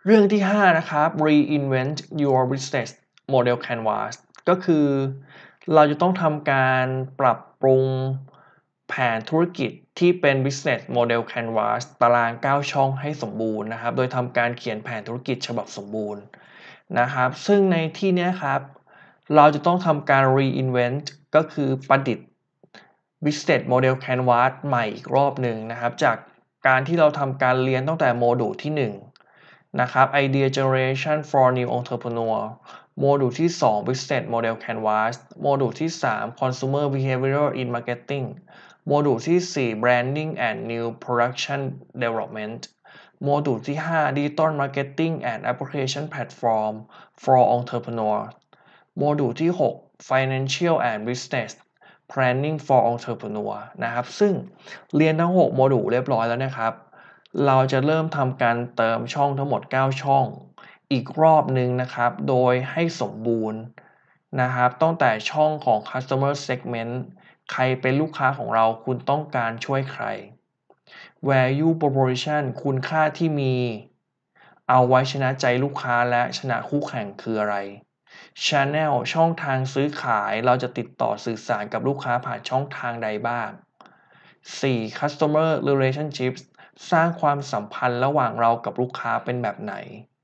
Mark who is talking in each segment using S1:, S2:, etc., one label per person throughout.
S1: เรื่องที่5นะครับ reinvent your business model canvas ก็คือเราจะต้องทำการปรับปรุงแผนธุรกิจที่เป็น business model canvas ตาราง9ช่องให้สมบูรณ์นะครับโดยทำการเขียนแผนธุรกิจฉบับสมบูรณ์นะครับซึ่งในที่นี้ครับเราจะต้องทำการ reinvent ก็คือประดิษฐ์ business model canvas ใหม่อีกรอบหนึ่งนะครับจากการที่เราทำการเรียนตั้งแต่โมดูลที่1นะครับ Idea Generation for New Entrepreneur โมดูลที่2 Business Model Canvas โมดูลที่3 Consumer Behavior in Marketing โมดูลที่4 Branding and New Production Development โมดูลที่5 Digital Marketing and Application Platform for Entrepreneur โมดูลที่6 Financial and Business Planning for Entrepreneur นะครับซึ่งเรียนทั้ง6โมดูลเรียบร้อยแล้วนะครับเราจะเริ่มทำการเติมช่องทั้งหมด9ช่องอีกรอบหนึ่งนะครับโดยให้สมบูรณ์นะครับตั้งแต่ช่องของ Customer Segment ใครเป็นลูกค้าของเราคุณต้องการช่วยใคร Value Proposition คุณค่าที่มีเอาไว้ชนะใจลูกค้าและชนะคู่แข่งคืออะไร Channel ช่องทางซื้อขายเราจะติดต่อสื่อสารกับลูกค้าผ่านช่องทางใดบ้าง 4. Customer Relationships สร้างความสัมพันธ์ระหว่างเรากับลูกค้าเป็นแบบไหน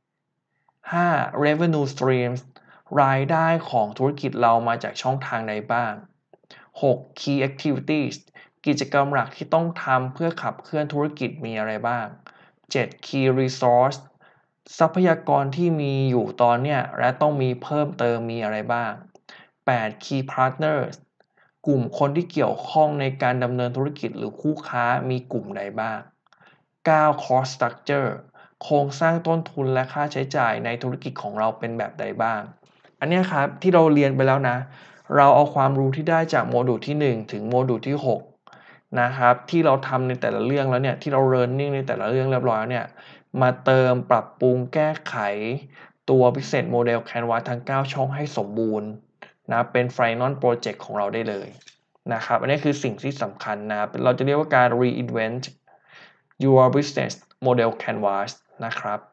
S1: 5. Revenue Streams รายได้ของธุรกิจเรามาจากช่องทางใดบ้าง 6. Key Activities กิจกรรมหลักที่ต้องทำเพื่อขับเคลื่อนธุรกิจมีอะไรบ้าง 7. Key Resource ทรัพยากรที่มีอยู่ตอนเนี้ยและต้องมีเพิ่มเติมมีอะไรบ้าง 8. Key Partners กลุ่มคนที่เกี่ยวข้องในการดำเนินธุรกิจหรือคู่ค้ามีกลุ่มใดบ้าง 9. Cost Structure โครงสร้างต้นทุนและค่าใช้จ่ายในธุรกิจของเราเป็นแบบใดบ้าง อันนี้ครับที่เราเรียนไปแล้วนะเราเอาความรู้ที่ได้จากโมดูลที่1ถึงโมดูลที่6นะครับที่เราทำในแต่ละเรื่องแล้วเนี่ยที่เรา learning ในแต่ละเรื่องเรียบร้อยแล้วเนี่ยมาเติมปรับปรุงแก้ไขตัว Business Model Canvas ทั้ง9ช่องให้สมบูรณ์นะเป็น Final Project ของเราได้เลยนะครับอันนี้คือสิ่งที่สำคัญนะเราจะเรียกว่าการ reinvent your business model canvas นะครับ